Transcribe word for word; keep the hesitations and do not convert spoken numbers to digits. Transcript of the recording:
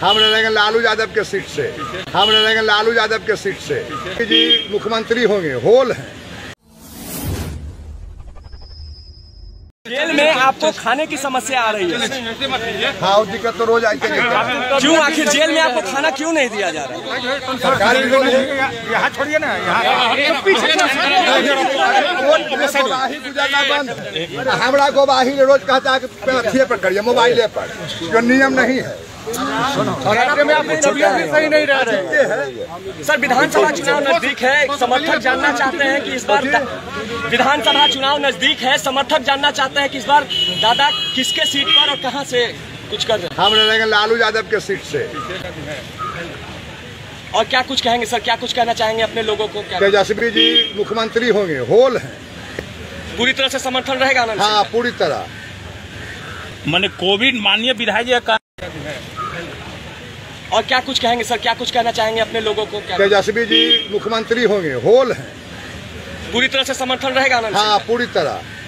हम लड़ेंगे लालू यादव के सीट से, हम लड़ेंगे लालू यादव के सीट से जी मुख्यमंत्री होंगे, होल हैं। जेल में आपको खाने की समस्या आ रही है। हाँ, दिक्कत तो रोज आती है। क्यों आखिर जेल में आपको खाना क्यों नहीं दिया जा रहा है? सरकारी यहाँ छोड़िए ना, यहाँ गुजरना बंद। हमरा गोबाही रोज कहता है कि अथिये पर करिए, मोबाइले पर, जो नियम नहीं है। सही नहीं रह रहे। सर, विधानसभा चुनाव नजदीक है, समर्थक जानना चाहते हैं कि इस बार विधानसभा चुनाव नजदीक है, समर्थक जानना चाहते हैं कि इस बार दादा किसके सीट पर और कहां से कुछ कर रहे हैं? हम लड़ेंगे लालू यादव के सीट से। और क्या कुछ कहेंगे सर, क्या कुछ कहना चाहेंगे अपने लोगों को? तेजस्वी जी मुख्यमंत्री होंगे, होल हैं। पूरी तरह से समर्थन रहेगा ना? हाँ, पूरी तरह। मैंने कोविड माननीय विधायक का। और क्या कुछ कहेंगे सर, क्या कुछ कहना चाहेंगे अपने लोगों को? तेजस्वी जी मुख्यमंत्री होंगे, होल हैं। पूरी तरह से समर्थन रहेगा ना? हाँ, पूरी तरह।